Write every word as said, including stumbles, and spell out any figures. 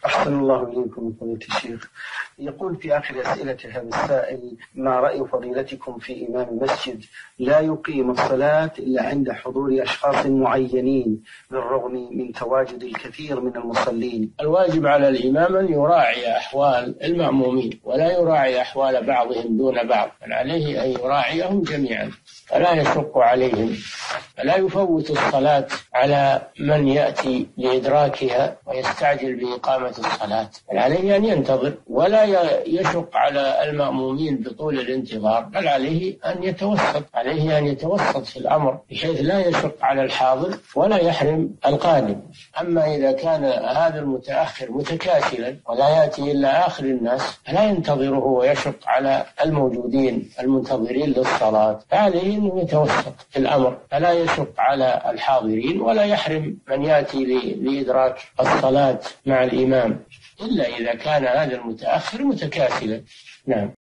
أحسن الله إليكم فضيلة الشيخ. يقول في آخر أسئلة هذا السائل: ما رأي فضيلتكم في إمام مسجد لا يقيم الصلاة إلا عند حضور أشخاص معينين بالرغم من تواجد الكثير من المصلين؟ الواجب على الإمام أن يراعي أحوال المأمومين ولا يراعي أحوال بعضهم دون بعض، بل عليه أن يراعيهم جميعا فلا يشق عليهم، فلا يفوت الصلاة على من يأتي لإدراكها ويستعجل بإقامة الصلاة، بل عليه أن ينتظر ولا يشق على المأمومين بطول الانتظار، بل عليه أن يتوسط عليه أن يتوسط في الأمر بحيث لا يشق على الحاضر ولا يحرم القادم. أما إذا كان هذا المتأخر متكاسلا ولا يأتي إلا آخر الناس فلا ينتظره ويشق على الموجودين المنتظرين للصلاة، فعليه أنه يتوسط في الأمر فلا يشق على الحاضرين ولا يحرم من يأتي لإدراك الصلاة مع الإمام، إلا إذا كان هذا المتأخر متكاسلا. نعم.